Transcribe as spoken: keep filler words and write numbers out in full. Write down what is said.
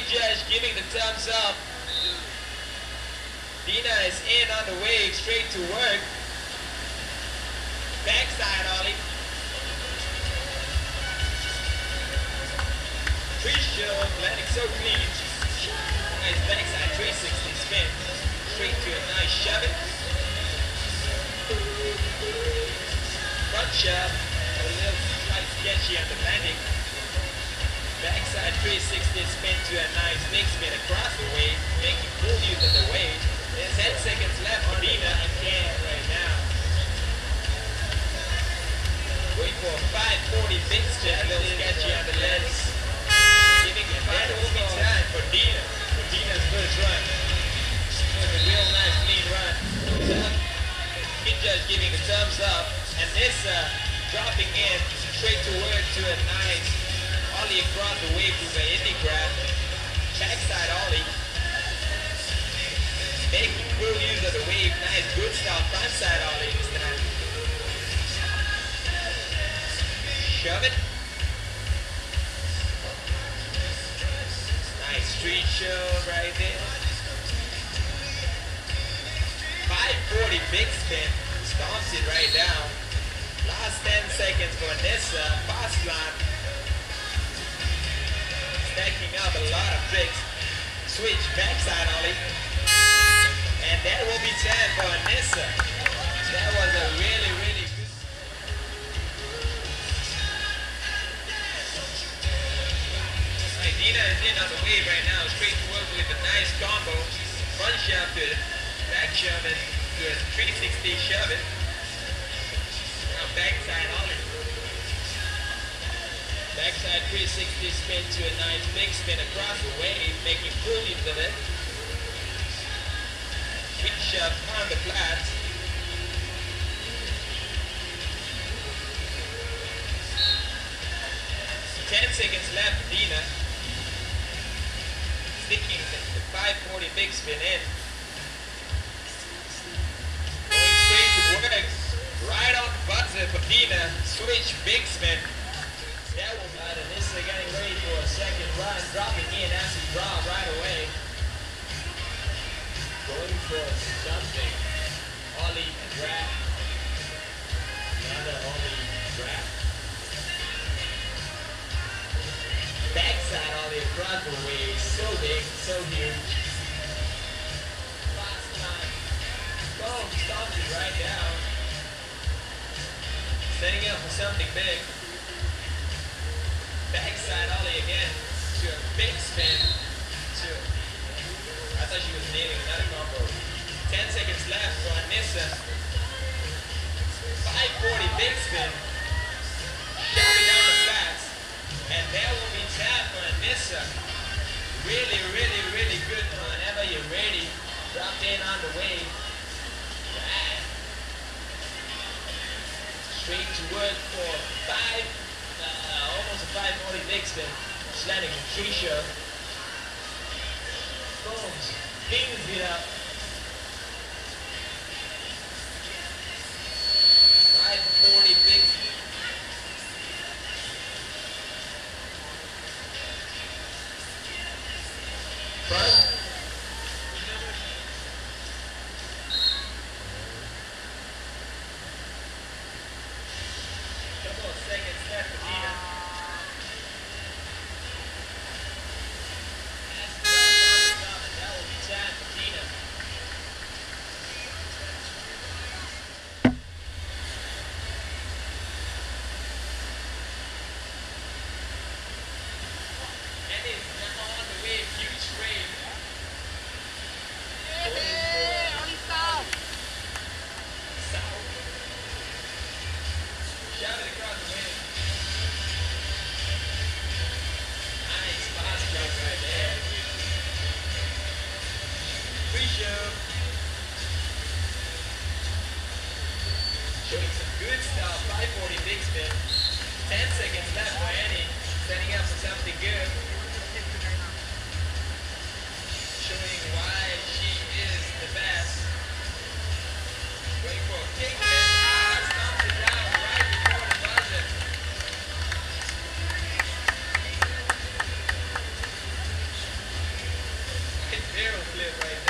judge giving the thumbs up. Dina is in on the wave, straight to work. Backside ollie. Trisha landing so clean. Nice backside three sixty spin. Straight to a nice shove it. Front shove. A little slight sketchy on the landing. Backside three sixty spin to a nice big spin across the wave, making full use of the wave. There's ten seconds left on Dina again right now. Going for a five forty big spin, a little sketchy on the lens. Giving it that will be time for Dina, for Dina's first run. It was a real nice clean run. Kid judge giving the thumbs up, and Nissa dropping in straight to work to a nice ollie across the wave to the Indy grab. Backside ollie. Making full use of the wave. Nice good style frontside ollie this time. Shove it. Nice street shove right there. five forty big spin. Stomps it right down. Last ten seconds for Nissa. Fast line. Stacking up a lot of tricks. Switch backside ollie. And that will be time for Nissa. That was a really, really good. Right, Dina is in on the wave right now. Straight to work with a nice combo. Front shove to it. Back shove it to a three sixty shove it. Now backside ollie. Backside three sixty spin to a nice big spin across the wave, making full use of it. Big shove on the flat. ten seconds left, Dina. Sticking the five forty big spin in. Going straight to work. Right on the buzzer for Dina. Switch big spin. That will be and Nissa getting ready for a second run, dropping in as he dropped right away. Going for something. Ollie and drag. Another ollie drag. Backside ollie across the wave. So big, so huge. Last time. Boom, stops it right down. Setting up for something big. Backside ollie again to a big spin. To I thought she was nailing another combo. ten seconds left for Nissa. five forty big spin. Shoving down the flats. And there will be time for Nissa. Really, really, really good whenever you're ready. Drop in on the wave. Right. Straight to work for five. Uh, almost a five forty big spin. Landing a tree shove. Boom. Pings it up. five forty big spin. Front. Couple of seconds left for Dina. That will be time for Dina. And it's now on the wave, huge wave. South. Shove it across the wave. Nice fast jump right there. Free shove. Showing some good stuff. five forty big spin. ten seconds left for Annie. Setting up for something good. Showing why she is the best. Waiting for a kick. Ah, stomps it down right before the buzzer. flip right